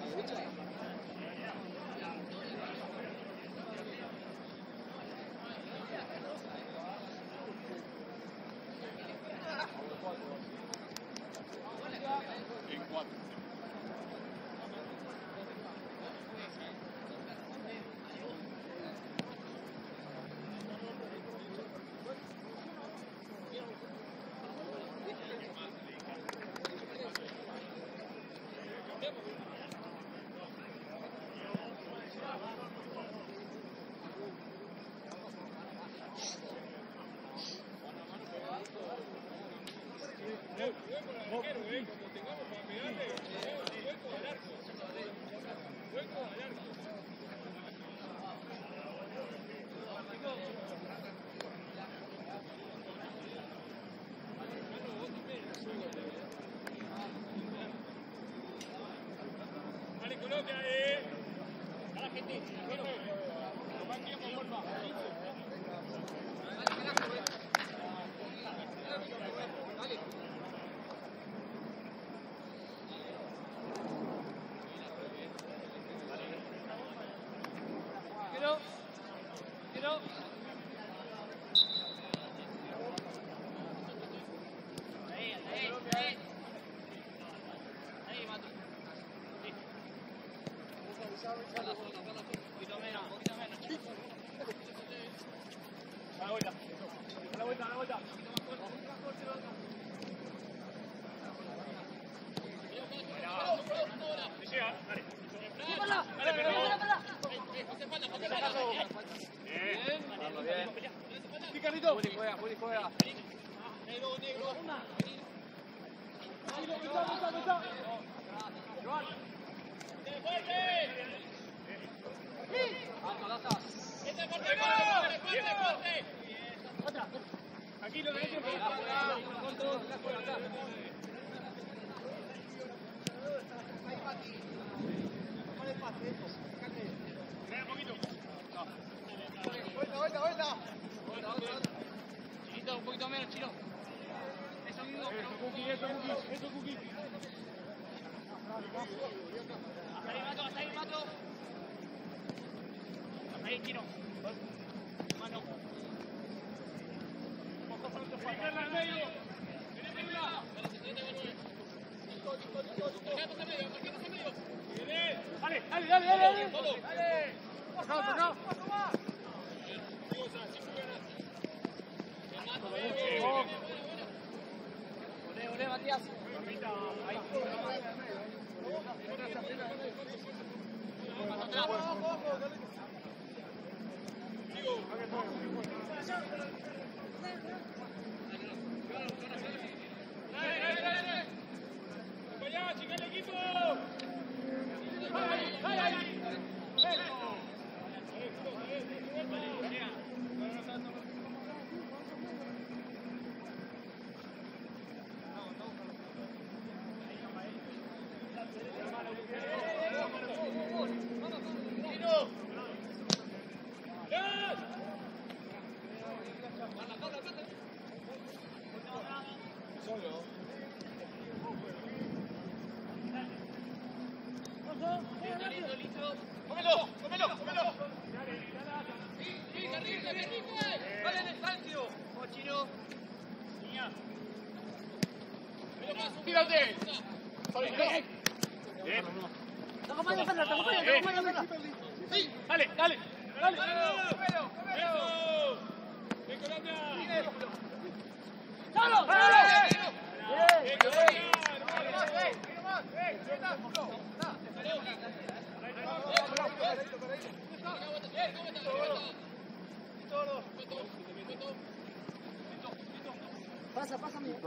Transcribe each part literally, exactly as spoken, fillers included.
Pasa, pasa, amigo.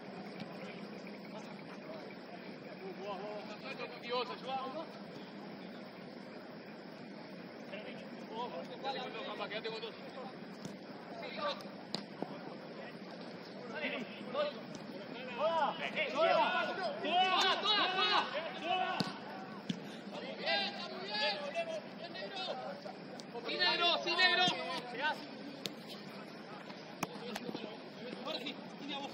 Sí, negro, sí, negro. Ahora sí, dime a vos.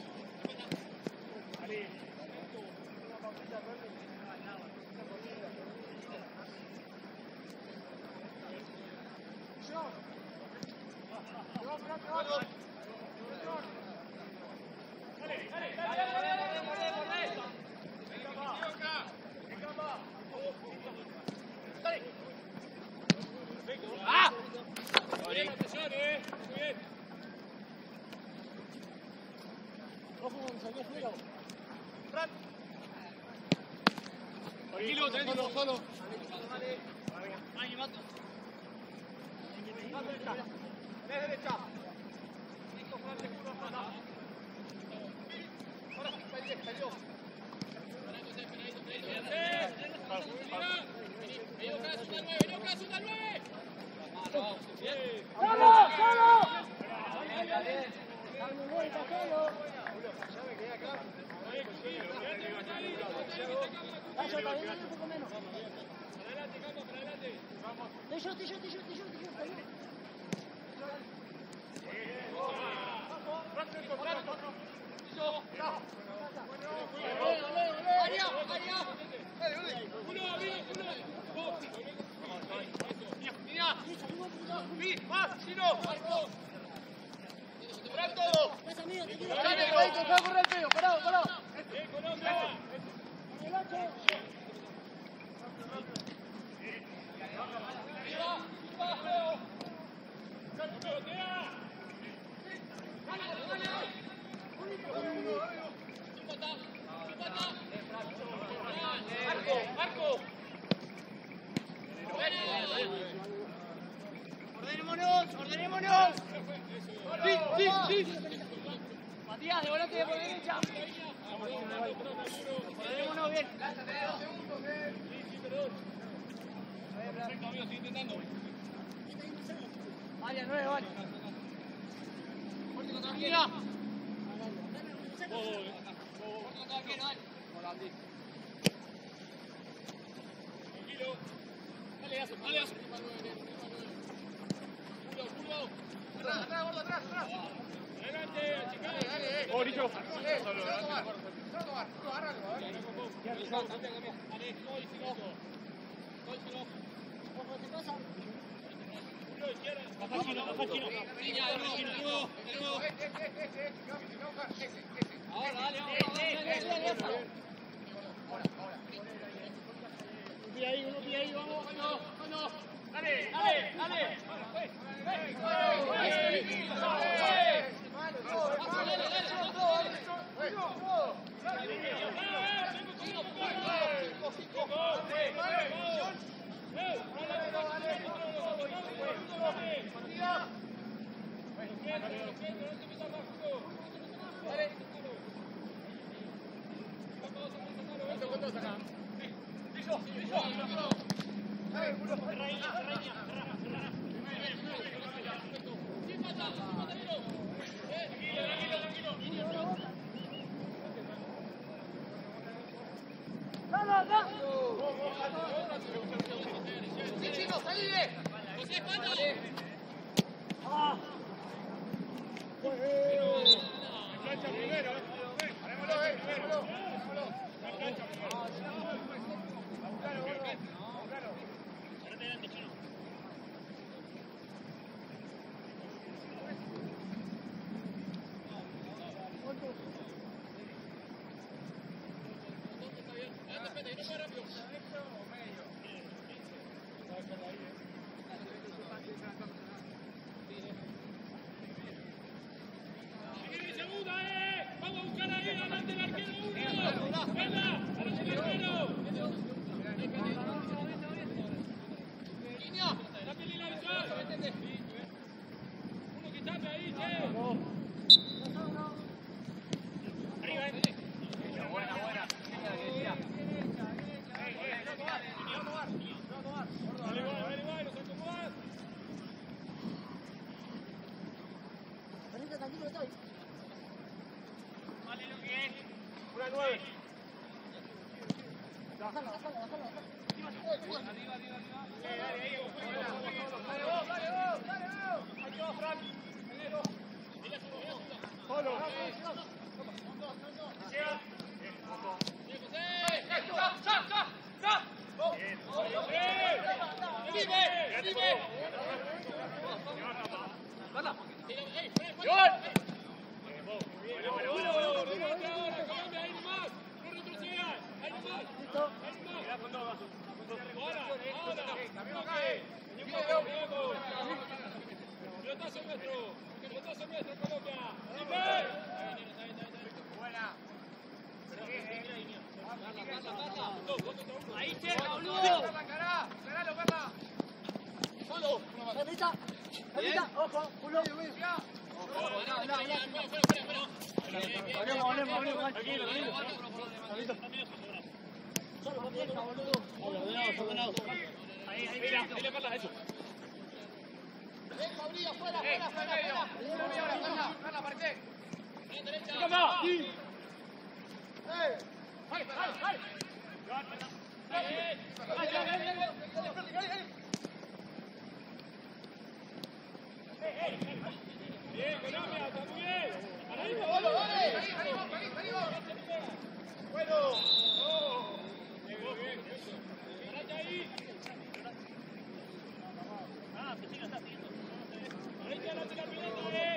Tranquilo, tranquilo. Solo, solo. Ahí, mato. Ves derecha. Ahora sí, salió, salió. Vení, acá, suta nueve, vení acá, suta nueve. ¡Solo, solo! Vaya, todavía un poco menos. Adelante, Campo, para adelante. Vamos. Estoy yo, estoy yo, estoy yo, estoy yo, estoy yo, estoy yo. Ordenémonos, ordenémonos. Sí, sí, sí. Matías, de volante por derecha. Ordenémonos bien. Sí, sí, perdón. Perfecto, amigo, sigue intentando. Vale, nueve, vale. Fuerte contra la izquierda. Fuerte contra la izquierda, dale. Tranquilo. Dale, Azo, dale, Azo. Julio, Julio. Atrás, atrás, gordo, atrás, atrás. Adelante, achicale. Dale, dale. Oh, Nicho. Eh, solo tomar. Solo tomar. Agárralo, dale. Dale, estoy, filoso. Estoy, filoso. Ojo, te pasa. Julio, izquierda. Baja chino, baja chino. Niña, de nuevo, de nuevo, de nuevo. Ahora, dale, vamos, vamos, dale, dale, dale, dale. Ahora, ahora. Un pie ahí, uno pie ahí, vamos, no, no. Dale, dale, dale. Pelotazo nuestro, pelotazo nuestro, Colombia. Ahí cerca, boludo. Solo. Perrita. Perrita. Ojo. Culo. Hablemos, hablemos, hablemos. Tranquilo, tranquilo. Solo con pierna, boludo. Ordenado, ordenado. Ahí, ahí. Mira, ahí le Carla, eso. Fabri, afuera, afuera, afuera. Carla, aparece. ¡Carla! ¡Sí! ¡Eh! ¡Ay, ay, ay! Bien, Colombia, está muy bien. Paradito, ¡Vamos, vamos. vale! ¡Ahí, ahí, ahí, ahí, ahí! Bueno. Bien, bien, eso. Parate ahí. Ah, que siga, está siguiendo. Ahí te adelante la pilota, eh.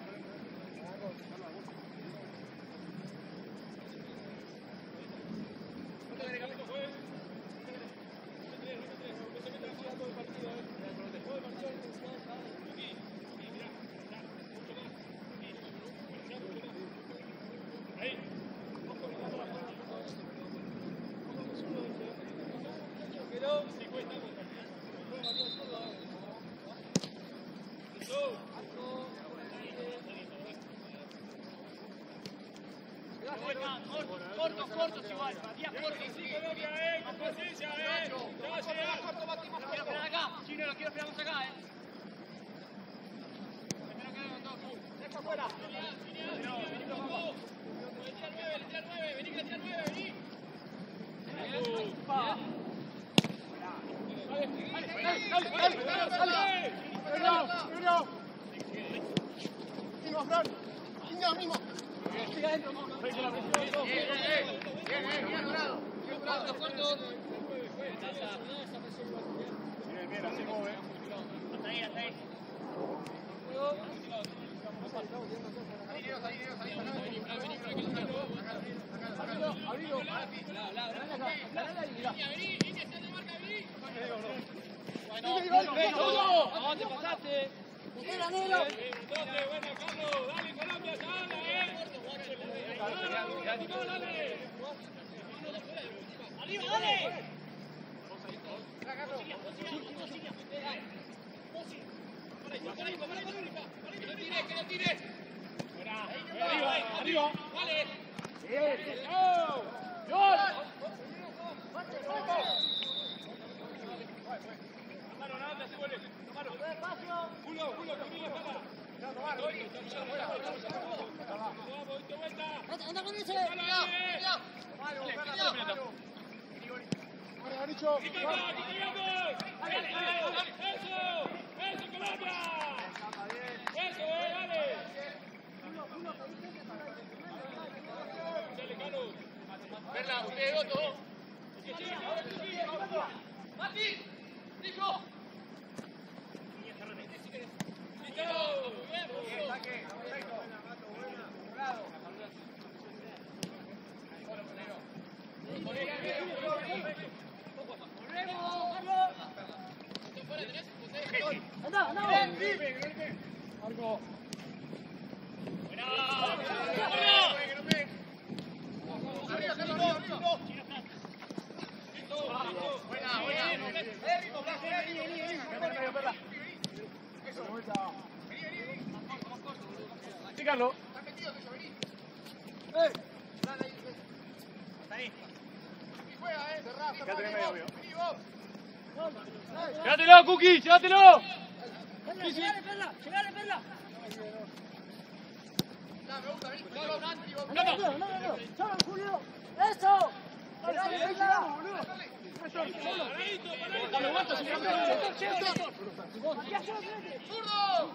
Cortos, cortos igual. Matías, cortos. Sí, Colombia, eh. Con paciencia, eh. Ya va a llegar. Lo quiero esperar acá. Chino, lo quiero esperar más acá, eh. Espero que hagan dos. Deja afuera. Le tira nueve, le tira nueve. Vení, que le tira nueve, vení. Bien, así mueve. Hasta ahí, hasta ahí. No, te pasaste. ¡Era negro! Buena, Carlos. Dale, Colombia, ya habla, eh. Dale. Arriba, dale. Que lo tire. Arriba, arriba. Vale. ¡Oh! Mano, nada, se vuelve. Mano. Culo, culo, conmigo, espalda. Vamos, de vuelta. ¡Anda con ese! ¡Eso! ¡Eso, Colombia! ¡Eso, eh, dale! Dale, Carlos. Verla, ustedes dos, todos. Que siga, que siga. ¡Mati! ¡Nico! ¡Anda, anda! Marco. ¡Arriba, Carlos, arriba, arriba! ¡Buena, buena! ¡Eh, Rico, Blas, eh, vení, vení, vení! ¡Eso! ¡Vení, vení! Sí, Carlos. ¡Estás metido, Tuyo, vení! ¡Eh! Dale ahí, Está ahí. y juega, eh! Cerrá, cerrá, Quédate en vení, medio, vos, vení vos! ¡Llévatelo, Cookie! ¡Llévatelo! ¡Perla, llegale, Perla! ¡Llegale, Perla! Ya, me gusta, vení, vení vos, vení vos. ¡Anda, anda, anda! ¡Solo, Julio! ¡Eso! ¡Llegale, Perla! ¡Paradito, paradito! ¡Dale, vuelta, si no te ¡Zurdo!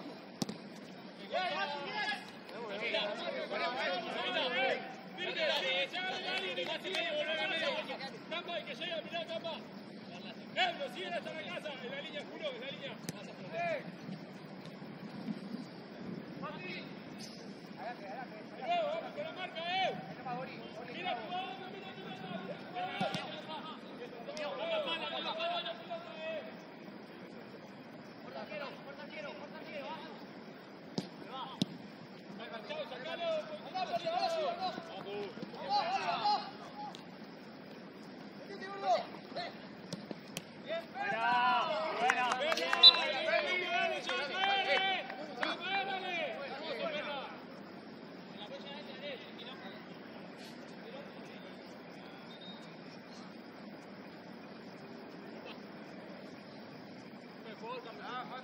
Camba, que llega, mirá, Camba. Ebro, siguen hasta la casa. En la línea, Julio, en la línea. De nuevo, vamos con la marca, eh. Mira, jugando, mira, mira. La mala, la mala, la pelota, eh. Portaquero, portaquero, portaquero, baja. Enganchado, sacalo. ¡Vamos, vamos, vamos! ¡Vamos, vamos, vamos!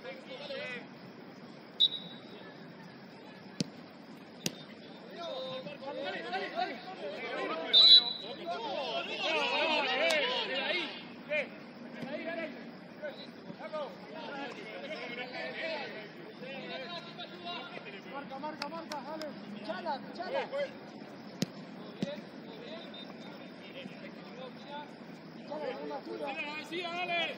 Marca, marca, marca, dale. Chala, chala. Sí, dale.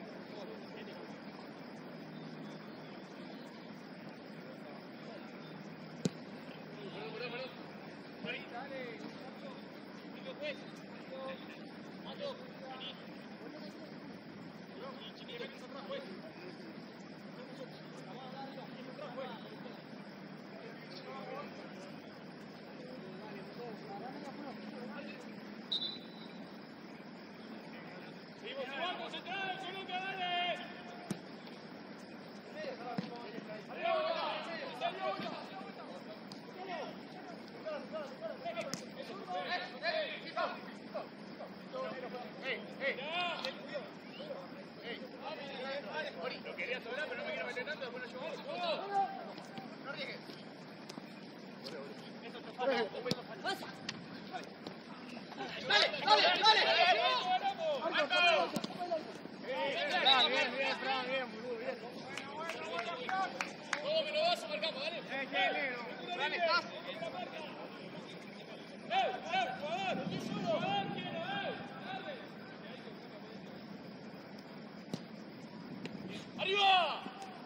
¡Arriba!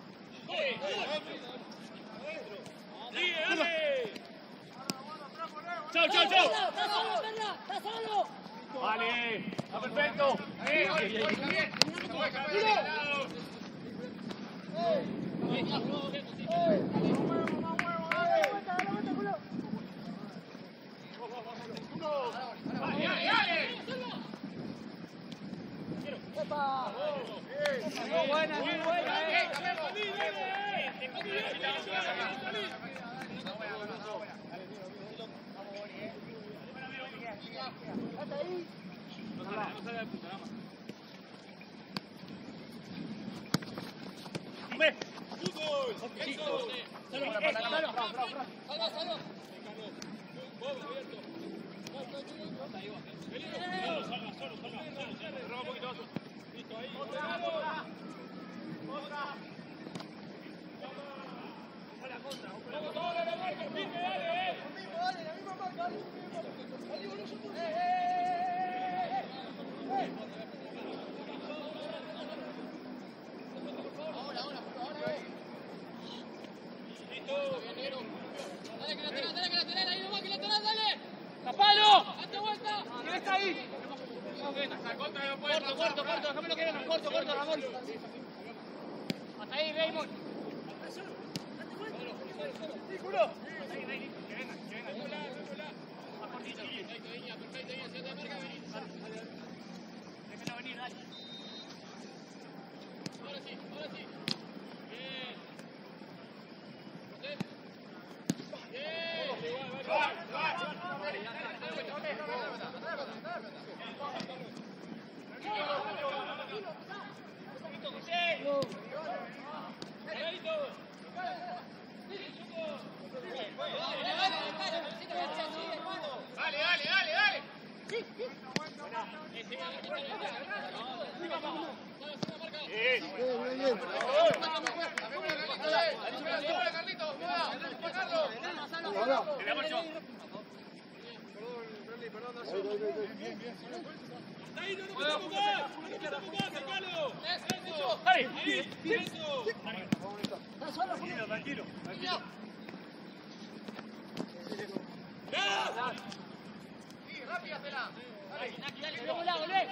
¡Chao, chao, chao! ¡Está solo, Perla! ¡Está solo! Vale, está perfecto. ¡Eh! Muy buena, muy buena. Corto, corto, corto, déjamelo que venga, corto, corto, Ramón. Hasta ahí, Raymond. ¡Sí, culo! Ahí, ahí, que venga, que venga. Más cortito. Perfecto, Iña, perfecto, Iña, si te marca, venís. Déjala venir, dale. Ahora sí, ahora sí. Bien. Bien. Va, va, Dale, dale, dale, dale. Sí, sí. Ahí no nos podemos más, no nos podemos más, sacalo. Dale, eso. Tranquilo, tranquilo, tranquilo. ¡Ya! Sí, rápidasela. Dale, Naki, dale, de volado, dale.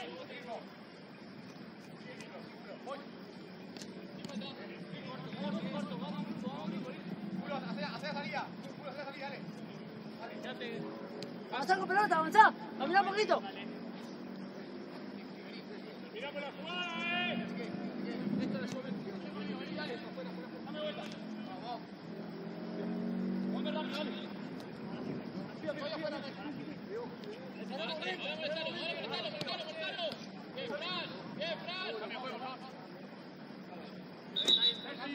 Hacé la salida, hacé la salida, dale. Avanzá con pelota, avanzá, caminá un poquito. Mirá por la jugada, eh. Esto es dame vuelta. Vamos. Ponme rápido, dale. Voy afuera, ahora sí, ahora molestalo, ahora molestalo, molestalo, molestalo. Bien, Fran, bien, Fran. Cambia juego,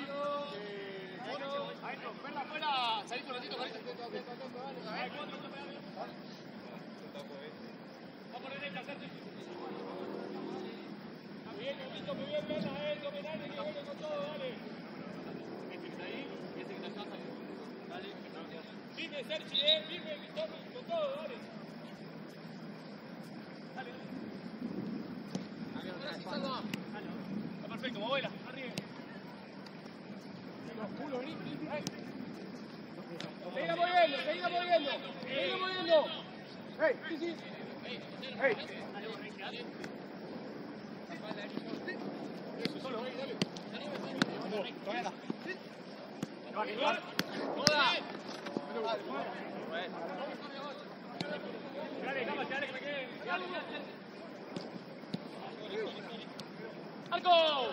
Dale, Sergi, eh, firme, Tommy, con todo, dale. Dale, dale. Está perfecto, movela, arriba. Seguida moviendo, seguida moviendo, seguida moviendo. Hey, sí, sí. Hey. Solo, dale. Todavía está. Dale, cama, dale, que me quede. ¡Arco!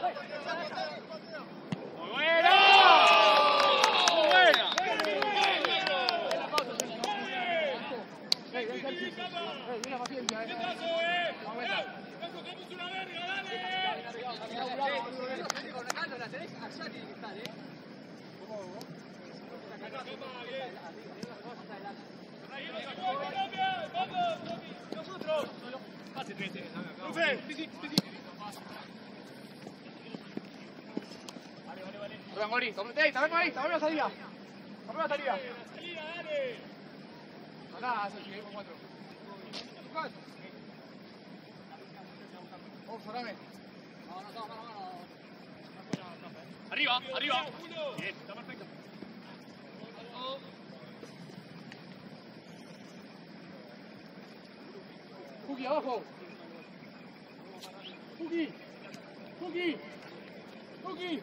¡Muy buena! ¡Muy buena! Hey, ven, Sergi. Hey, mira paciencia, eh. ¡Cogemos una verga, dale! La tenés allá, tiene que estar, ¿eh? ¡Nosotros! Pase trece. ¡Profe! Sí, sí, sí, sí. Vale, vale, vale. Hola, Mori. Hey, está bien, Mori. Está bien la salida. Está bien la salida. La salida, dale. Acá, Sergi, ahí con cuatro. Vamos, Sorame. Arriba, arriba. Bien, está perfecto. Cookie, abajo. Cookie. Cookie. Cookie.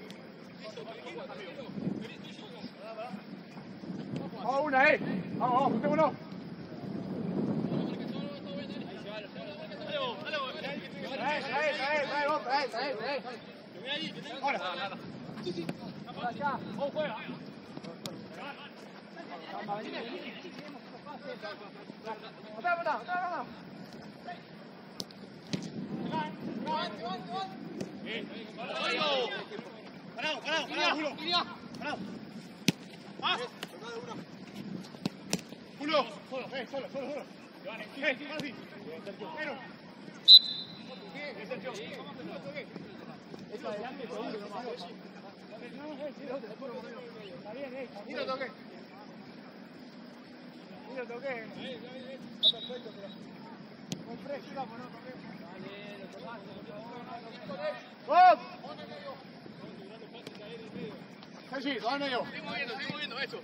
Vamos una, eh. Vamos, vamos, juntémonos. Trae, trae, trae, trae, vos, trae, trae, trae. Ahora. Sí, sí. Allá. Vamos, juega. Otra, otra, otra, otra. Parado, parado, parado, Julio. Parado. Más. Julio. Solo, eh, solo, solo, solo. Eh, así. Pero. Esto adelante, segundo, nomás. Está bien, eh. Ni lo toqué. Ni lo toqué. Está perfecto, pero. Muy fresco, vamos, no toqué. Dale, lo tomaste. ¡Vos! Sergi, dos al medio. Estoy moviendo, estoy moviendo, eso.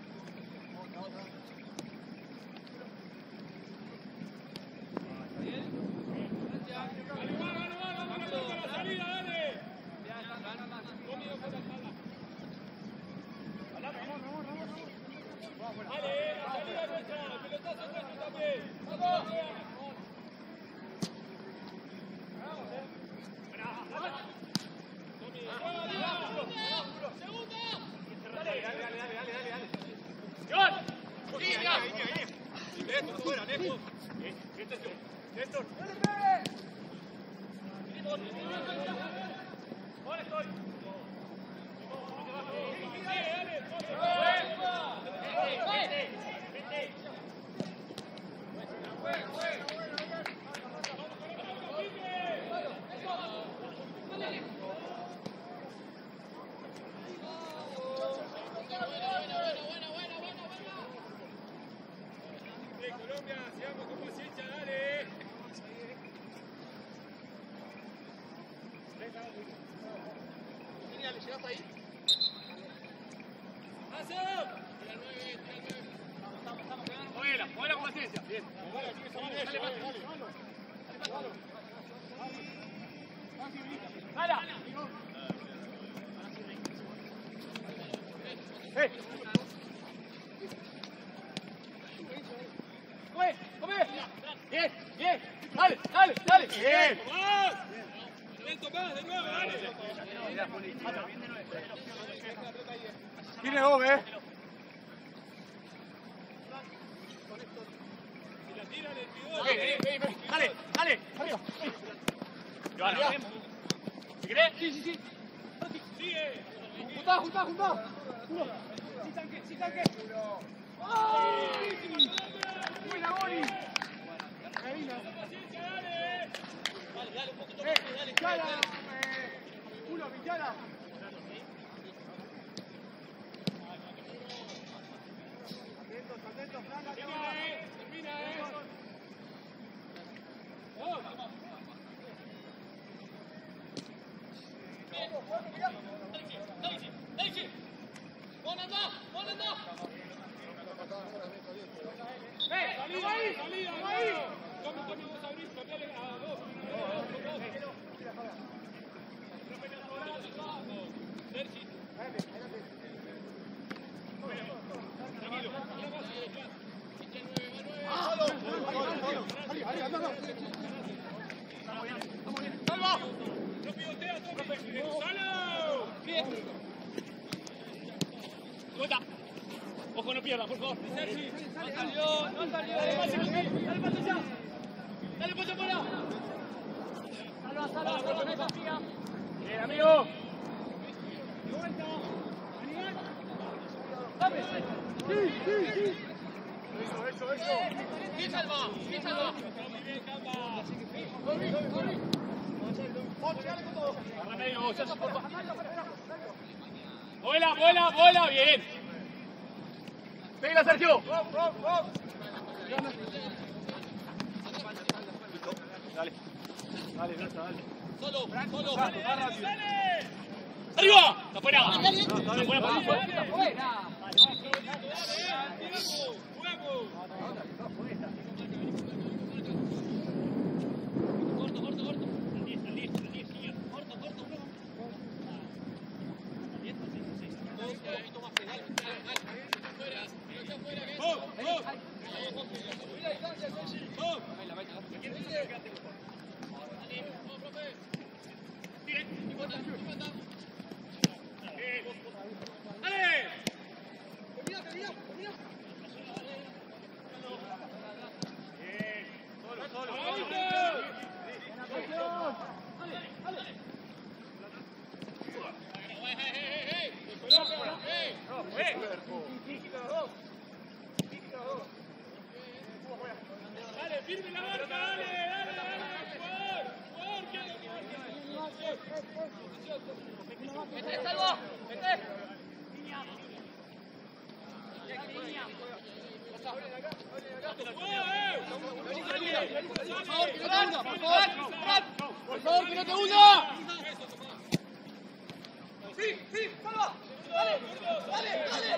Colombia, sigamos con paciencia, dale. ¿Le llegaste ahí? ¡Paso! Muévela, muévela con paciencia. Bien. Dale, dale, dale. ¡Hala! ¡Eh! ¡Come! ¡Come! ¡Bien! ¡Bien! ¡Dale! ¡Dale! ¡Dale! ¡Bien! ¡Más! ¡Lento más! ¡De nuevo! ¡Dale! Tiene vos, eh. Si la tira, le pidó. Ven, ven, ven. ¡Dale! ¡Dale! Arriba. Joana, ¿se querés? Sí, sí, sí. Sigue. Juntá, juntá, juntá. Uno. Sí, tanque, sí, tanque. ¡Ay! ¡Buena, Boni! Medina. Dale, dale, un poquito ¡Eh! más. Dale, ¡Chala! dale. Eh, uno, Villala. Atentos, atentos. pierdas, por favor. Sergi, no salió, no salió. Dale pase, dale pase ya. Dale pase afuera. Salva, salva, salva, no confía. Bien, amigo. De vuelta. Animal. Dame. Sí, sí, sí. Eso, eso, eso. Sí, salva, sí, salva. Muy bien, Camba. Corri, corri. Agarra medio, ya se porfa. Vuela, vuela, vuela, bien. Venga, Sergio. Dale. Dale, dale, dale. Solo, solo. Dale. ¡Arriba! ¡Está fuera! ¡Está fuera, para afuera! Corto, corto, corto. Salí, salí, salí, sigue. Corto, corto, corto. Dale, firme la marca, dale, dale, dale, jugador, jugador, que vete, salvo, vete. Por favor, que no te hunda. Sí, sí, salva. Dale, dale, dale.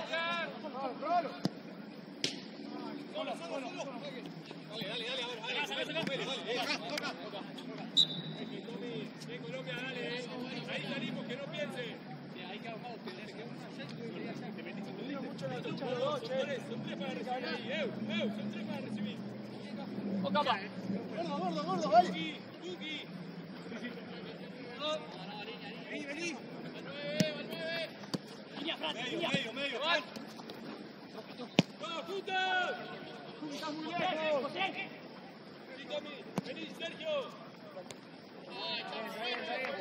Solo, solo, solo. Dale, dale, dale, a ver, dale, dale, dale, toca, toca. Ven, Colombia, dale, ahí salimos, que no piense. Hay que bajar, te metes mucho en la lucha los dos, che. Son tres para recibir ahí, Eu, Eu, son tres para recibir. O capa. Gordo, gordo, gordo, vale. Tuki, Tuki. Vení, vení. Al nueve, al nueve. Línea, Fran, línea. Medio, medio, Fran. ¡Vamos, juntos! ¡Estás muy lejos! Sí, Tommy. Vení, Sergio. Ay, estamos ahí,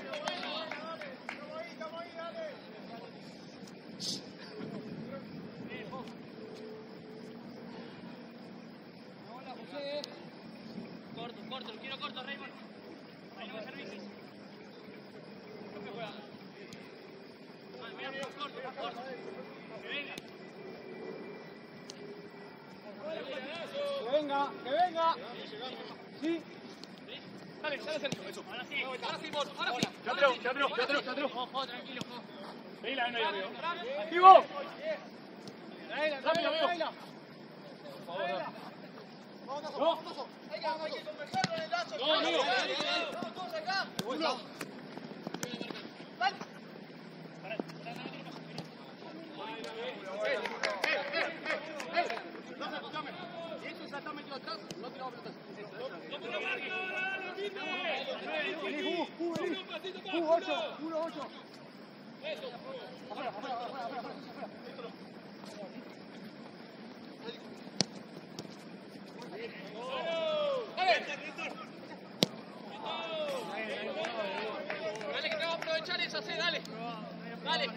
estamos ahí, dale. Hola, José. Corto, corto, lo quiero corto, Raymond. Ahí no me services. No me juega. Ah, mira, mira, corto, corto. Que venga. Que venga, que venga. Sí. Dale, dale, Sergio. Eso. Ahora sí, ahora sí, vos. Ahora sí. Teatro, teatro, teatro, teatro. Ojo, tranquilo, ojo. Vení la ven ahí, amigo. ¡Activo! Rápido, amigo. Por favor, no. No. Hay que conversarlo en el lazo. No, amigo. Todos acá. Uno. Dale. Si eso ya está metido atrás, no tiramos pelotas. ¡No te lo marca ahora! ¡Lo viste! ¡Vení, Q! ¡Vení! ¡Q ocho! ¡Q ocho! ¡Eso! ¡Afuera, afuera, afuera, afuera! Dale, que te vamos a aprovechar esa C, dale. Dale.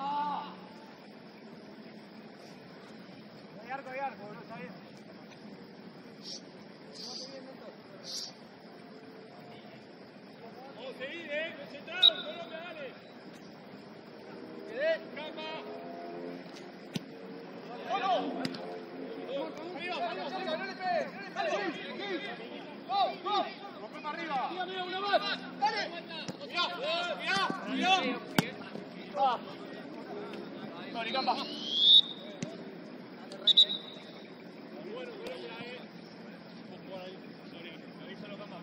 Hay arco, hay arco, no está bien. Vamos a seguir, eh. Concentrados, Colombia, dale. Quedé. Calma. ¡Solo! ¡Arriba, arriba, arriba! ¡No le pegues! ¡Dale! ¡Go, go! ¡Rompe para arriba! ¡Mira, mira, una más! ¡Dale! ¡Mirá, mirá, mirá! ¡Ah! ¡Sorry, Camba! Bueno, Colombia, eh. Por ahí, sorry. Avísalo, Camba.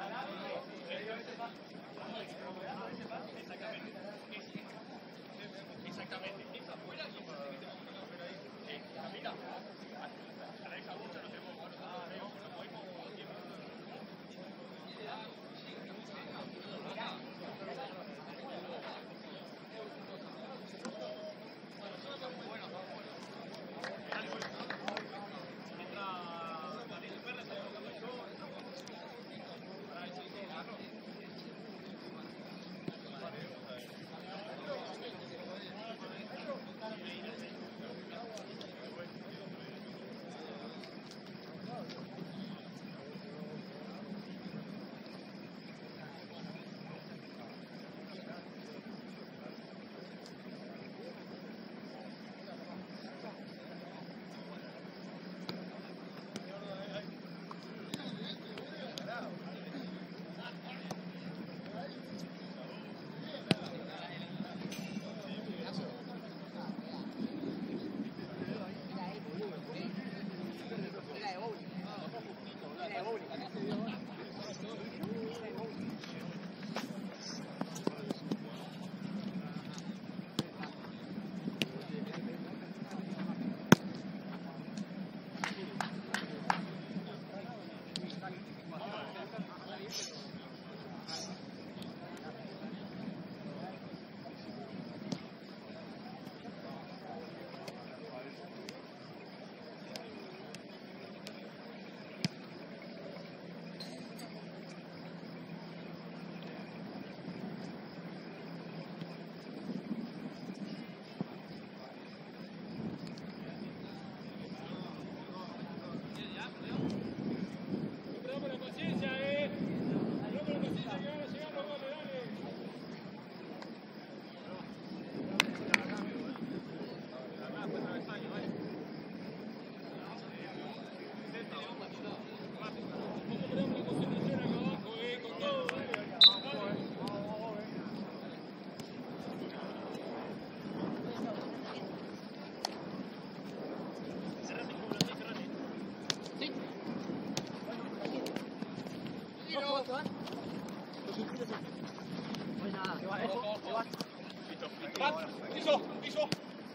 Exactamente. Esa afuera y esa que tenemos que ver ahí. Sí, la mitad. A esa mucha no tenemos que no podemos tiempo. Piso, piso.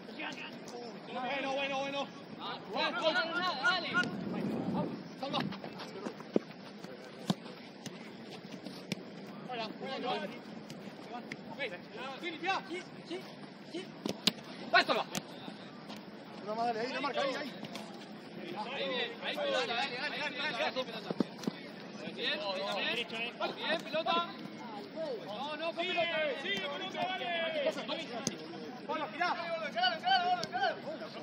Bueno, bueno, bueno. Salva. Fuera, fuera, sí, limpia. Sí, sí, sí. Pásalo. Una más, dale, ahí, la marca, ahí, ahí. Ahí bien, ahí pelota, dale, dale, dale, dale. Bien, bien, bien, pelota. No, no, con pelota. Sigue, pelota, dale. Bueno, girá. Dale, dale, dale.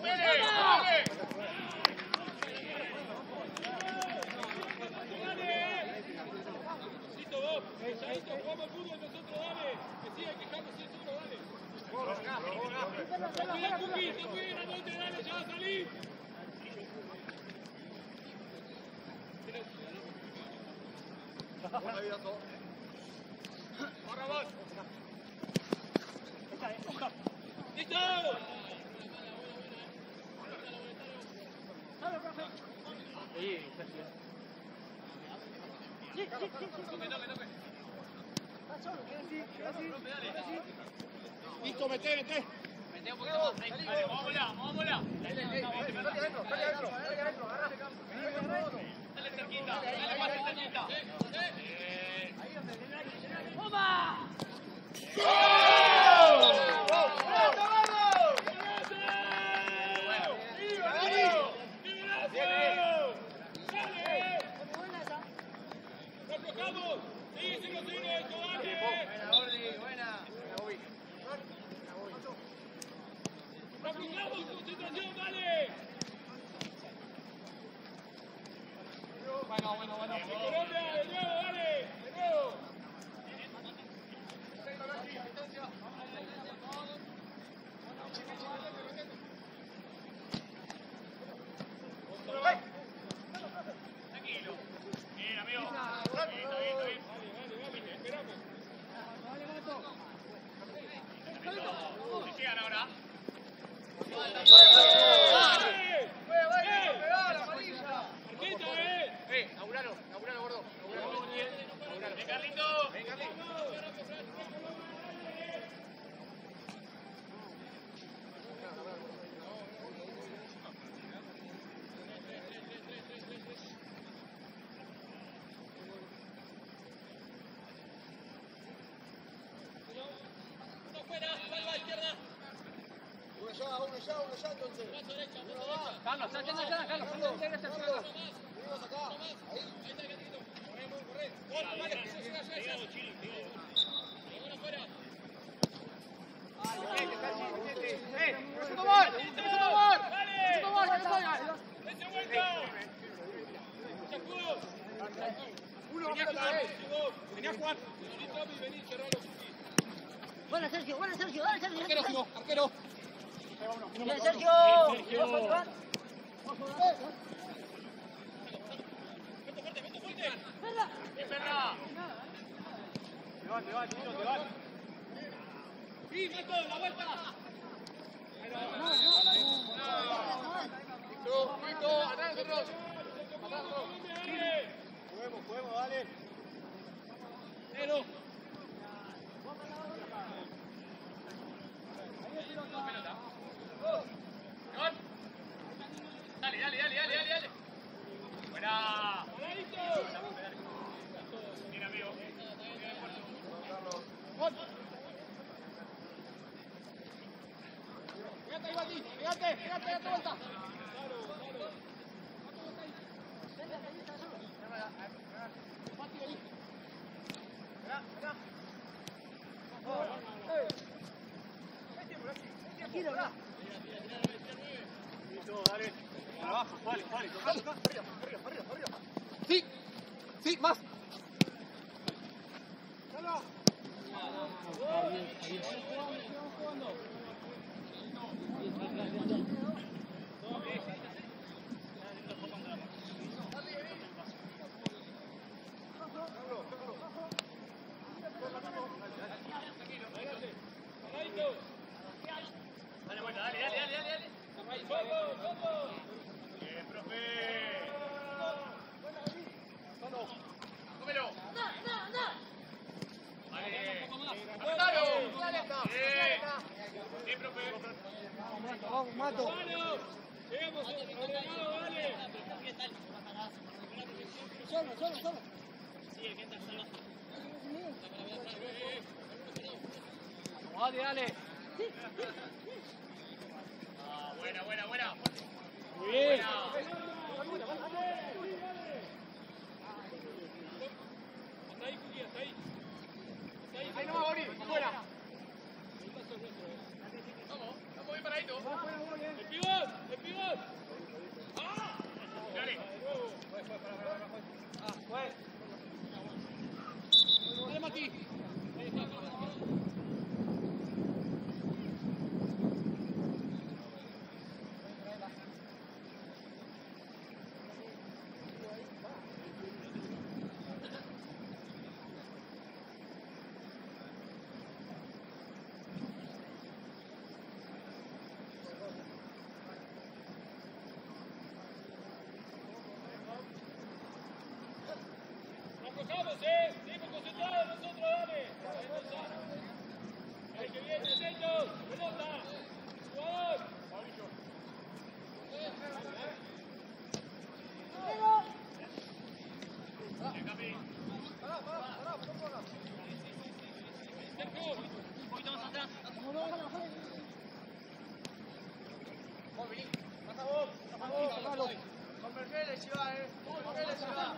Cito vos, Chaito, jugamos al fútbol nosotros, dale. Que siga quejando, si es uno, dale. Cuida, Cookie, te cuida, Grandote, dale, ya va a salir. Ahora vos. ¡Listo! Listo, mete, mete. Mete un poquito más. Dale, vamos a volar, vamos a volar. Dale, dale, adentro, dale adentro, dale adentro, agarra. dale cerquita, dale más cerquita. ¡Toma! Bueno, bueno, bueno. Colombia, de nuevo, dale, de nuevo. Tranquilo. Bien, amigo. Está bien, está bien, está bien. Dale, dale, esperamos. Si llegan ahora. Eh, Nauralo, Nauralo, gordo. Nauralo. Uno ya, uno ya, uno ya, entonces. Uno va. Carlos, está haciendo ya, Carlos. Carlos, Intégrate al Carlos. final. Venimos acá. Ahí. ¡Eh! ¡Segundo gol! ¡Segundo gol! ¡Segundo gol! ¡Que no salga! Venía Juan. Buena Sergio, buena Sergio, dale Sergio. Arquero, Simo, arquero. Bien Sergio. Sergio. ¡Sí, Marco, la vuelta! Listo, listo, atrás nosotros. Atrás nosotros. Juguemos, juguemos, dale. Pero. Dale, dale, dale, dale, dale, dale. Buena. Mira, amigo. Pégate ahí, Bati. Pégate, pégate, pégate vuelta. Bati, ahí. Mirá, mirá. Tranquilo, ya. Listo, dale. Para abajo, vale, vale. Arriba, arriba, arriba, arriba. Sí, sí, más. Dale. Dale vuelta, dale, dale, dale, dale. Bien, profe. Cómelo. No, no, no. Vale. Apretalo. Dale acá. Bien. Bien, profe. Vamos, Mato. Solo, solo, solo. Dale, dale. Ah, buena, buena, buena. Muy bien. Ahí no va a morir, fuera. Vamos, vamos bien paraditos. El pivot, el pivot. ¡Ah! Dale. Dale, Mati. Aflojamos, eh. Seguimos concentrados nosotros, dale. Ahí que viene, atentos. Pelota. Jugador. Bien, Capi. Sergio, un poquito más atrás. Con Mercedes lleva, eh. Con Mercedes lleva.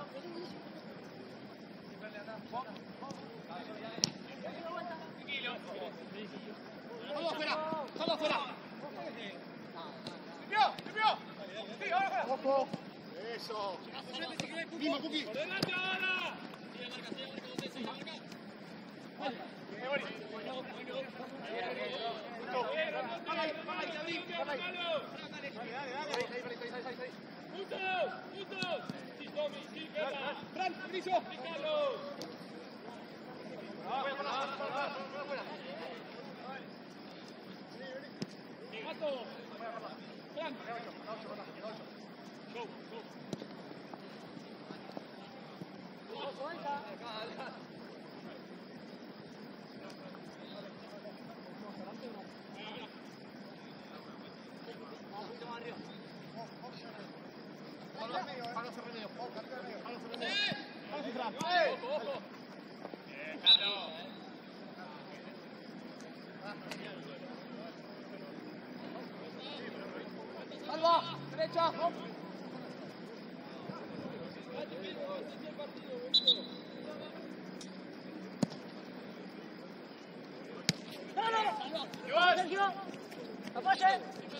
Tranquilo. Vamos afuera, vamos afuera. ¡Limpió! ¡Limpió! Sí, ahora afuera. ¡Ojo! Eso. Mismo, Cookie. ¡Adelante ahora! Sigue marca, sigue marca, usted sigue marca. Bien, Bori. Bueno, bueno. Justo. Para ahí, para ahí, David. Para ahí. Dale, dale, dale. Ahí, ahí, ahí, ahí, ahí. ¡Juntos! ¡Juntos! ¡Sí, Tommy! ¡Sí, Guerra! Fran, Griso. ¡Sí, Carlos! Afuera, afuera, afuera, afuera. ¡Mato! ¡Fran! ¡Go, go! ojo. Bien, Carlos. Salva, derecha. ¡Dale! ¡Sergio! ¡Apoye!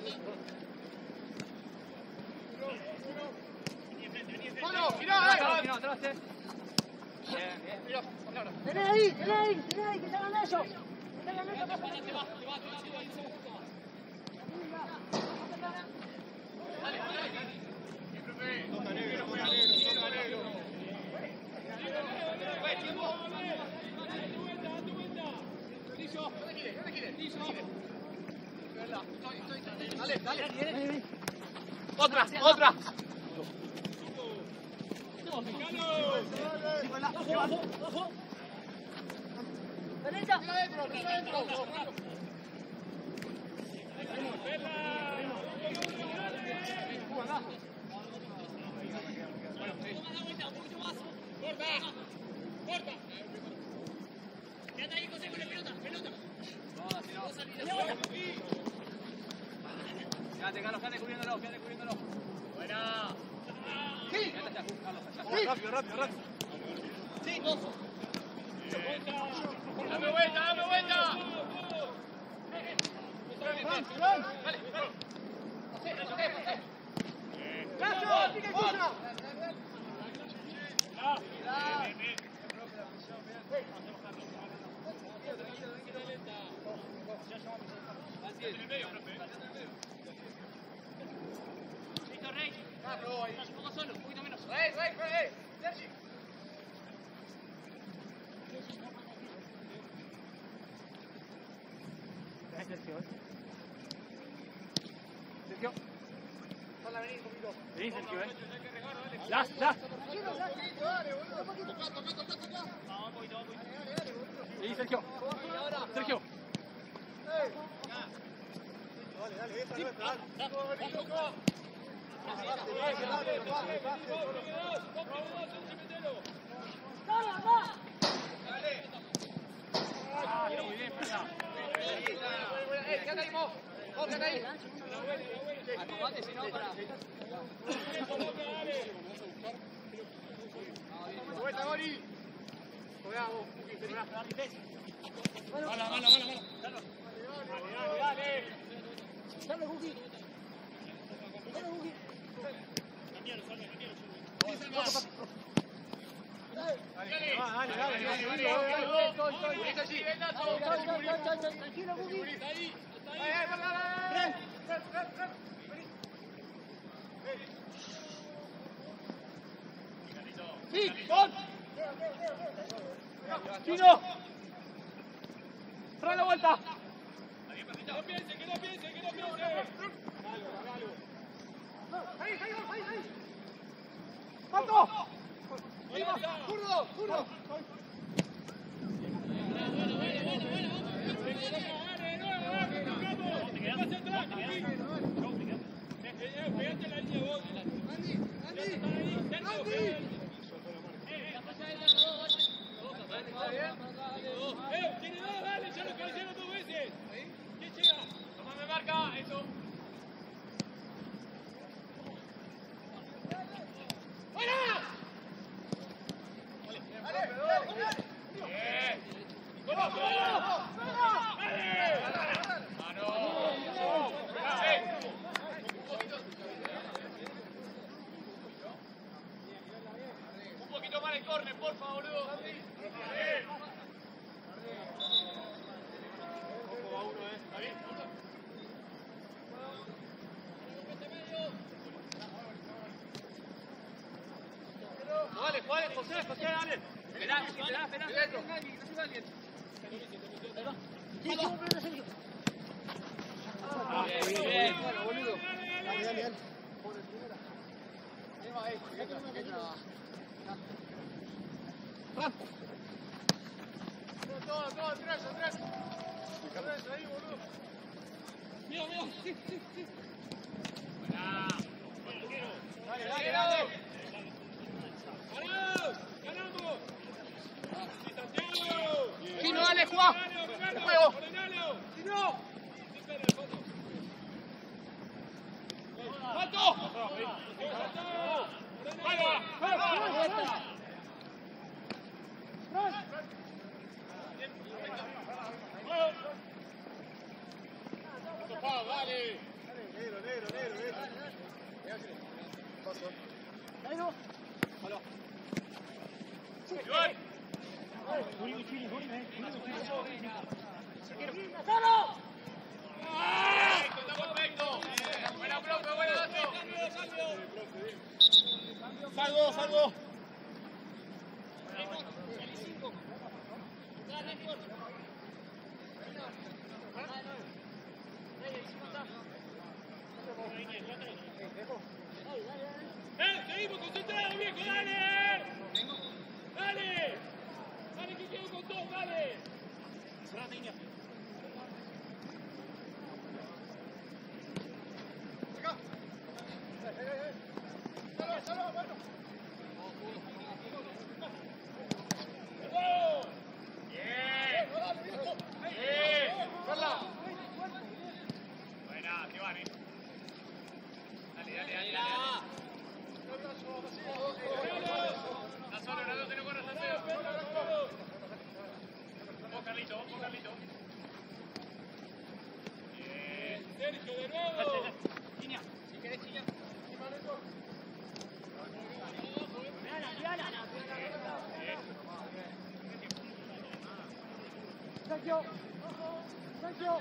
¡Mano, mirá, eh! Mira, atrás, eh. Bien, bien. Mira, ahora. ¡Tenés ahí! ¡Tenés ahí! ¡Tenés ahí! ¡Que se hagan ellos! ¡Que se hagan ellos! ¡Que se hagan ellos! Toca negro, toca negro, toca negro. Dale, dale. Otra, otra. ¡Derecha! Quédate ahí, José, con la pelota, pelota. Quédate, Carlos, quédate cubriéndolo, quédate cubriéndolo. Buena. Sí. Quédate allá, Carlos, allá. Rápido, rápido, rápido. Sí, dos. Dame vuelta, dame vuelta. Dale, dale. ¡Cacho! ¡Sigue Cusa! Listo, Rey. Estás un poco solo, un poquito menos. Rey, rey, rey. Sergi. Sergio. Vení, Sergio, eh. Ya, ya. Vení, Sergio. Sergio. Ah, está muy bien, Fernando. Quédate ahí, Mo. Mo, quédate ahí. Acomate, si no, para. Vuelta, Gori. Cuidado, cuidado. Mala, mala, mala, mala. Dale, dale. ¡Dale, Guki! ¡Dale, Guki! Cambialo, salve, cambialo. Dale, dale, dale, dale. Es allí, ven, Nato. ¡Tranquilo, Guki! Ahí, ahí, dale. ¡Sí! ¡Gol! ¡Chino! ¡Trae la vuelta! Que no piense, que no piense, que no piense. ¡Ahí, ahí, ahí, ahí! ¡Pato! ¡Zurdo! ¡Zurdo! Pegate la línea vos. Andy, Andy, Andy. Eh, tiene dos, dale, ya lo cayeron dos veces. ¿Quién llega? Tomá, me marca, eso. ¡Buena! Dale, dale, dale. Bien. ¡Vamos, vamos! ¡Dale! ¡Mano! Un poquito más el córner, por favor, boludo. Dale, Juan, José, José, dale. Esperá, esperá, esperá. Que no suba alguien, que no suba alguien. ¡Sí, sí, pero Sergio! Ah, bien, bien. Bueno, boludo. Dale, dale, dale. Todo, todo, atrás, atrás. Atrás, ahí, boludo. Mira, mira. Sí, sí, sí. Dale, dale, dale. ¡Ganamos! ¡Ganamos! dale, jugá. Juego. ¡Salto! Dale. Negro, negro, negro, negro. Negro. Iván. ¡Solo! Está perfecto. Buena, profe, buena, Nacho. Salgo, salgo. ¡Eh! ¡Seguimos concentrados, viejo! ¡Dale! ¡Dale! ¡Dale, que quedo con todo! ¡Dale! Sergio, de nuevo. Línea. Si querés, Chilla. Sergio. Sergio.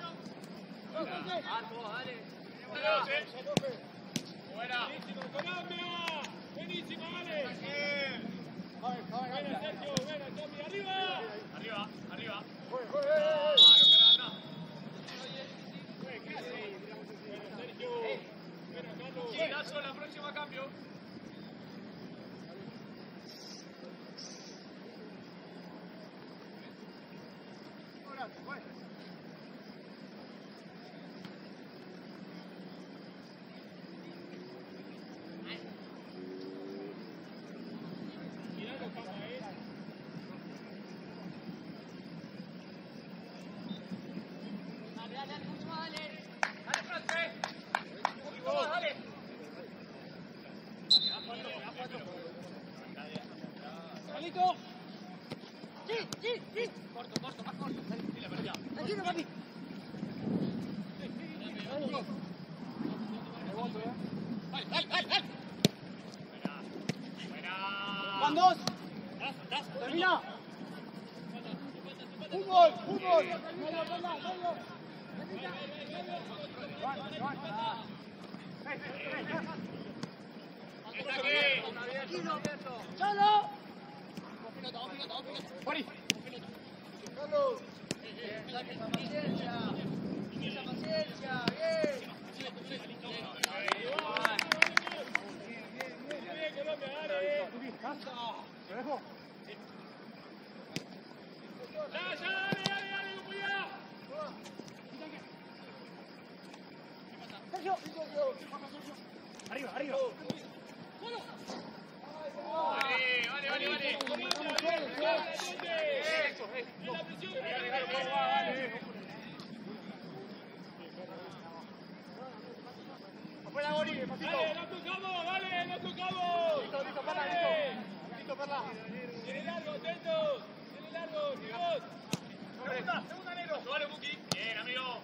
Buena. Buenísimo, Colombia. Buenísimo, vale. Buena, Sergio. Buena, Tommy. Arriba. Arriba, arriba. Gilazo, la próxima cambio. Carlito. Sí, sí, sí. Corto, corto, más corto. Tranquilo, papi. Dale, dale, dale, dale. Buena. Van dos. Termina. Fútbol, fútbol. Medio, medio, medio. ¡Solo! Juani. Carlos. Esa paciencia. Esa paciencia. Bien. Bien, Colombia, dale. ¿Te dejo? Ya, ya, dale, dale, dale, cuidado. Sergio. Arriba, arriba. Vale, vale, vale, vale. Eso, eso. La presión. Afuera, Gori, despacito. Dale, no tocamos, dale, no tocamos. Listo, listo, Perla, listo. Listo, Perla. Tiene largo, atentos. Tiene largo, chicos. Segunda, segunda, negro. Vale, Buki. Bien, amigo.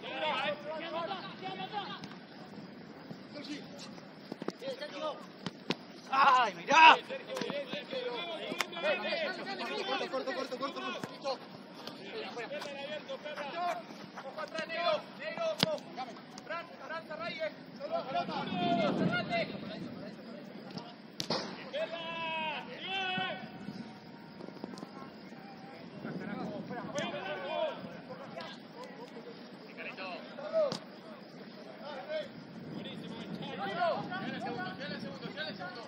Sergi. Bien, Sergio. ¡Ay, mirá! Corto, corto, corto, corto, corto. Listo. Perla abierto, perla. Ojo atrás, negro. Negro, ojo. Fran, Aranza, Reyes. Solo, pelota. Cerrate. Perla. Bien. Bien, largo. Buenísimo, Chalo. Ya el segundo, ya el segundo, ya el segundo.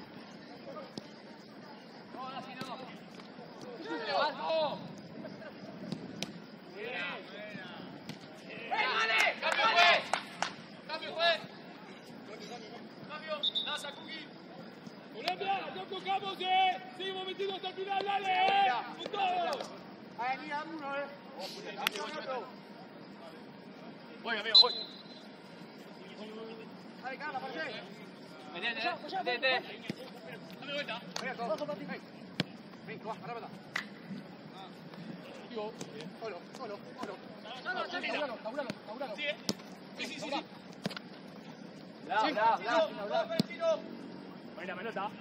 Cambio, juez. Cambio, juez. Cambio. Nasa, Cookie. Colombia, no tocamos, eh. Seguimos metidos hasta el final, dale, eh. Con todos. Ahí, uno, eh. Voy, amigo, voy. Dale, Carla, Marcelo. Metete, metete. Dame vuelta. Venga, todo. Ven. Ven, va, pará, pará. Digo, olo, olo, olo. Taburalo, taburalo, taburalo. Sí, sí, sí, sí. Bla, bla, bla. Ahí la pelota.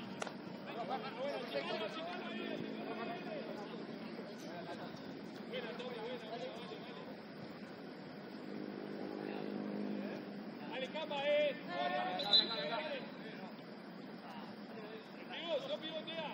Dale, capa, eh. Digo, no pivotea.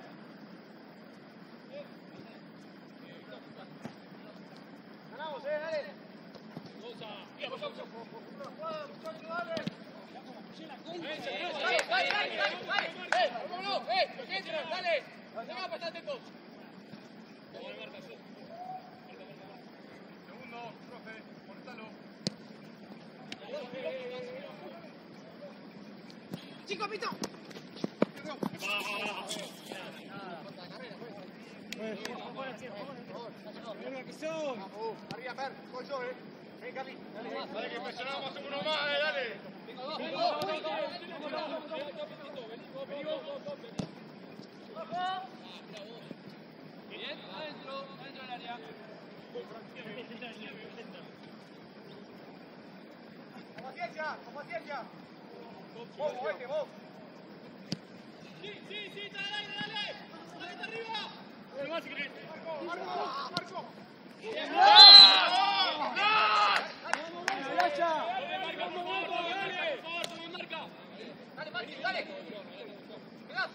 Ganamos, eh, dale. Cosa. Mira, por favor. Muchachos, dale. Dale, dale, dale, dale. Eh, vámonos, eh. Que entren, dale. Venga, para estar atentos. Segundo, profe, cortalo. Chico, pito. Arriba, Per, voy yo, eh. Ven, Carly. Dale, que presionamos uno más, eh, dale. Bien, adentro, adentro del área. Con paciencia, con paciencia. Vos, movete, vos. Sí, sí, sí, dale, dale, dale. Dale, está arriba. Uno más si querés. Marco, Marco. Dale, Marquín, dale. Pegás.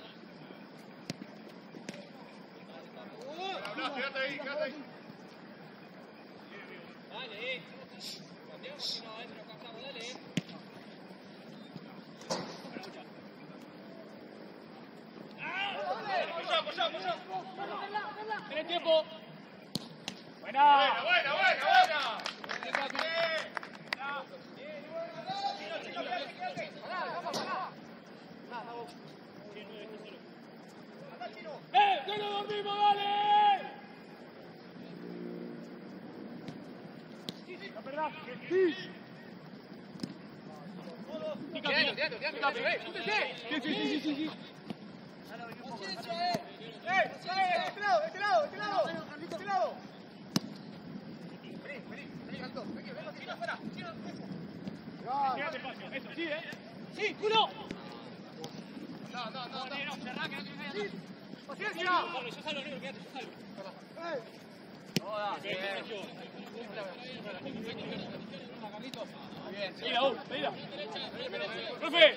Hablas, quédate ahí, quédate ahí. Dale, eh. Mateo, si no adentro, casamos, dale, eh. Apoyá, apoyá, apoyá. Tenés tiempo. Buena, Buena. buena, buena, buena. ¡Eh! ¡Que no dormimos, dale! ¿No perdás? Sí. Quédate, quédate, quédate, eh. Júntese. Sí, sí, sí, sí, sí. ¡Eh! ¡Eh! ¡De este lado, de este lado, de este lado! ¡De este lado! Vení, vení, vení, Carlito. Vení, ven, tira afuera. Tira, eso. Quédate espacio. Eso, sí, ¿eh? ¡Sí, culo! No, no, no, no. Cerrá, que no te caigas atrás. ¡Paciencia! Yo salgo, negro, quédate, yo salgo. ¡Eh! Joda, bien. Bien, Mira, vos, mira. ¡Profe!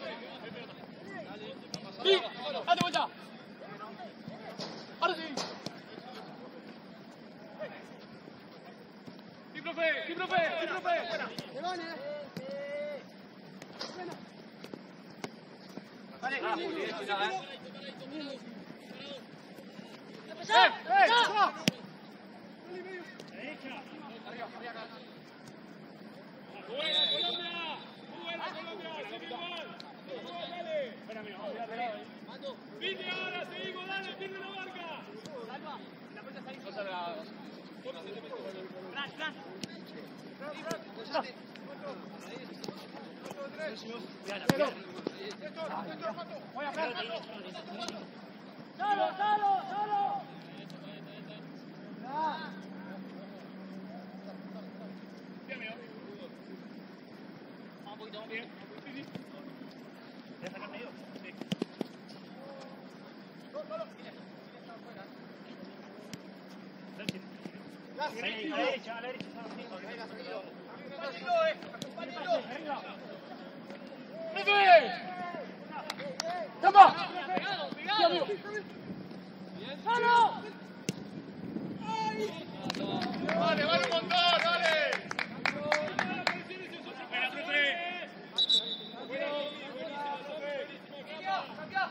¡Sí! ¡Date vuelta! ¡Ahora sí! ¡Sí, profe! ¡Sí, profe! ¡Sí, profe! Dale, Ah, muy bien, si no, eh. ¡Eh! ¡Eh! ¡No! Buena, Colombia. Buena, Colombia. Sigue igual. Dale. Espera, amigo, vamos a tirar, eh. Pide ahora, seguimos, dale, pierde la marca. No salga. Flash, flash. Voy a ver. ¡Solo, solo, solo! Bien, amigo. Vamos un poquito, vamos. Bien. Sí, sí. ¿Te vas a sacar medio? Sí. Ahí, ahí, a la derecha, a la derecha. Acompáñenlo, eh. Acompáñenlo. Arriba. ¡Profe! ¡Toma! Pegado, Sí, pegado. amigo. ¡Solo! Vale, vale un montón, dale. Espera, profe. Bueno, buenísimo, profe. Cambia, cambia.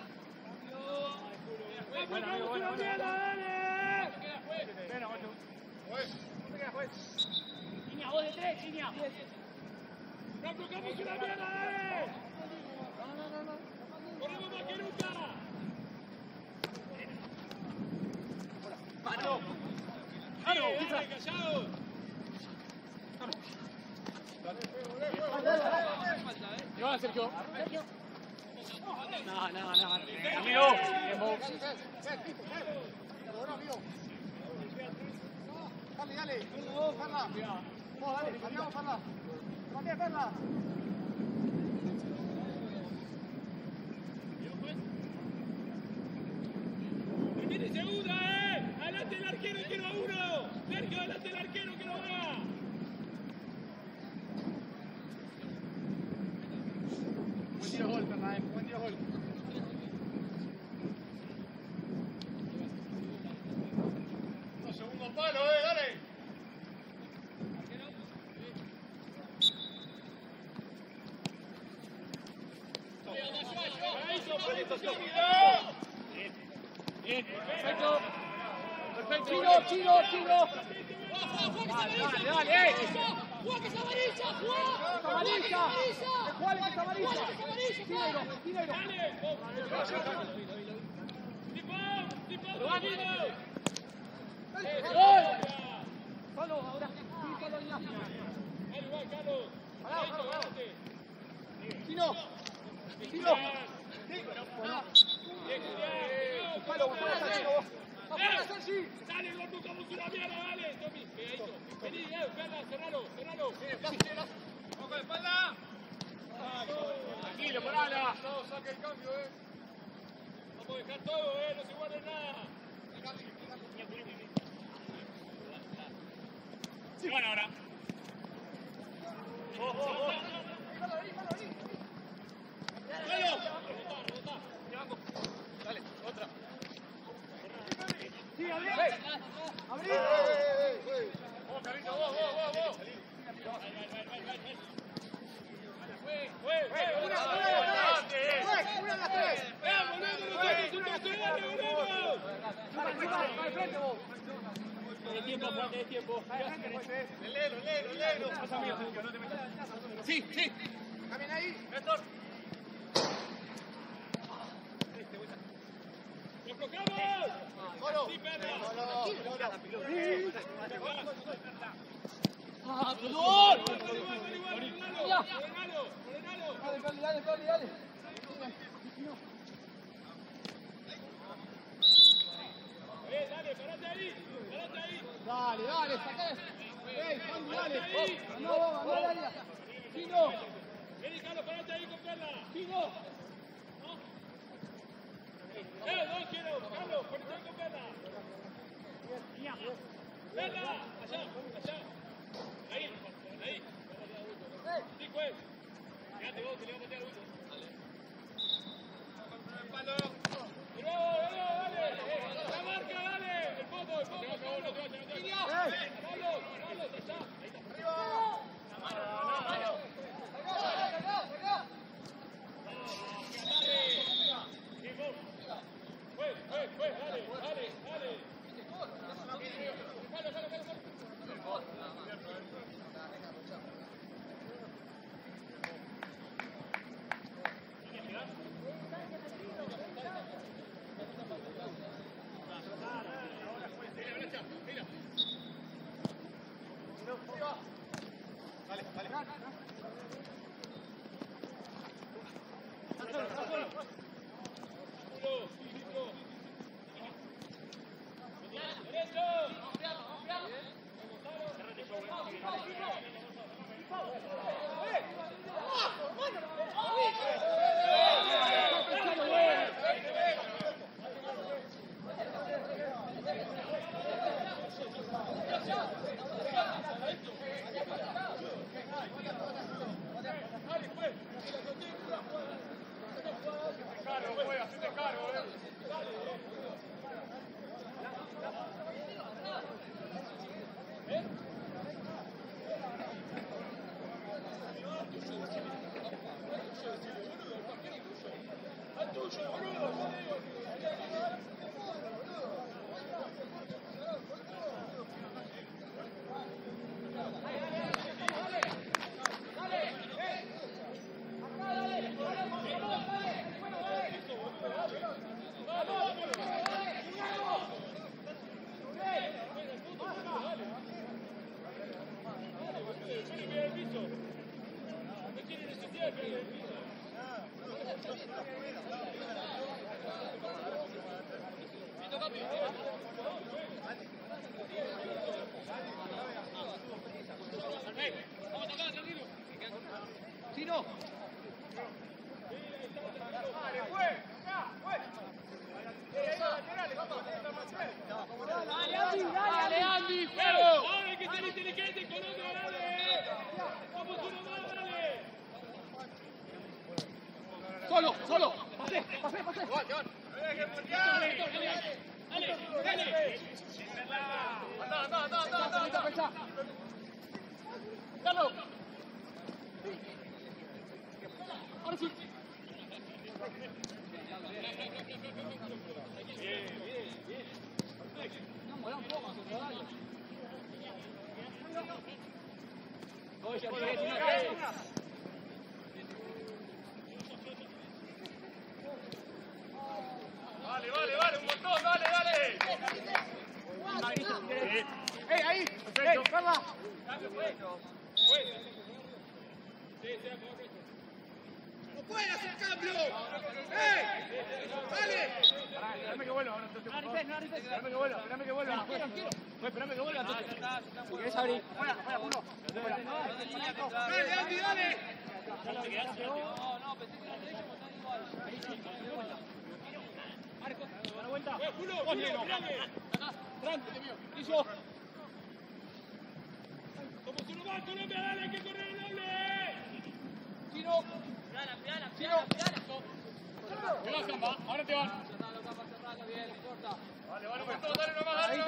Bueno, amigo, bueno, bueno. Dale. Bueno, bueno. ¿Dónde queda, juez? Línea, vos de tres, línea. Campo, campo, es una mierda, dale. No, no, no, no. Corremos más que nunca. ¡Mano! ¡Mano! dale, callado. Y va, Sergio. Sergio. No, no, no. Amigo, tiempo. Dale, dale. Vamos, Ferla. Vamos, dale. Cambiamos, Ferla. Cambia, Ferla. Tiene segunda, eh. Adelante el arquero, quiero a uno. Sergio, adelante el arquero, que lo haga. Buen tiro gol, Ferla, eh. Buen tiro gol. Los segundos palos, eh, dale. Perfecto. Perfecto. Chino, chino, chino. Dale, dale, eh. ¡Juega que es amarilla! ¡Juega! Amarilla. ¡Juega que es amarilla! ¿Cuál es amarilla? ¡Juega que es amarilla! Tiro, tiro. ¡Gol! Solo, ahora. Sí, solo Ignacio. Chino. Chino. Palo, vos podés hacer, Chino, vos. ¡Afuera, Sergi! ¡Dale, gordo, como una mierda, dale! Tommy, pegadito. Vení, eh, Ferla, cerralo, cerralo. ¡Vamos con la espalda! Tranquilo, parala. No, saque el cambio, eh. Vamos a dejar todo, eh, no se guarde nada. Se van ahora. Dale, otra. Sí, abrí. Abrí. Vos, Carlito, vos, vos, vos, vos. Una, una, una, tres. Una de las tres. ¡Eh, boludo, no tenés un caso, dale, boludo! Dale, dale, al frente vos. De tiempo, Juan, de tiempo. El negro, el negro, el negro. Pasa mío, Sergio, no te metas. Sí, sí. Caminen ahí. Néstor. ¡Nos tocamos! Colo. ¡Sí, perra! ¡Ah, perdón! ¡Dale igual, dale igual! ¡Ordenalo! ¡Ordenalo! ¡Ordenalo! Dale, Coli, dale, Coli, dale. ¡Eh, dale, parate ahí! ¡Parate ahí! Dale, dale, sacá. Ey, Juan, dale. No, vamos, no, dale. Chino. Vení, Carlos, parate ahí con Perla. Chino. ¡Eh, no quiero! ¡Carlos, ponete ahí con Perla! ¡Perla! ¡Allá, allá! Ahí, ahí. Sí, pues. Quédate vos, que le voy a meter al último. Dale. ¡Palo! ¡De nuevo, de nuevo, dale! ¡La marca, dale! ¡El fondo, el fondo! ¡No te vayas, no te vayas, no te vayas! ¡Carlos, Carlos, allá! Ahí está. Arriba. Pues, pues, pues, dale, dale, dale. Jalo, jalo, jalo, jalo. Anito. Dale, fue. Acá, fue. Dale, Andy, dale, Dale, Andy. Andy, fuego. Ahora hay que ser inteligente, Colombia, dale. Vamos uno más, dale. Solo, solo. Pasé, pasé, pasé. Dale, dale. Anda, anda, anda, anda, anda, Pensá, anda. pensá. Carlos. Ahora sí. No, mola un poco, se dale. Oye, tiré, tiré. Vale, vale, vale, un montón, dale, dale. ¡Ey, ahí! ¡Ey, Carla! ¡No puede hacer cambio! ¡Eh! ¡Dale! Espérame que vuelva ahora. No arriesgues, no arriesgues. Espérame que vuelva, espérame que vuelva. Tranquilo. Espérame que vuelva entonces. Si querés abrir. Fuera, fuera, uno. ¡Dale, Andy, dale! No, no, pensé que era derecho, pero están igual. Da la vuelta. Uno, uno, tirame. Tranquilo, hizo. Somos uno más, Colombia, dale, hay que correr el doble. Tiro. Pirala, pirala, pirala, pirala. Te vas, Zamba, ahora te vas. Cerralo, capa, cerralo, bien, corta. Vale, vale, un montón, dale nomás, dale.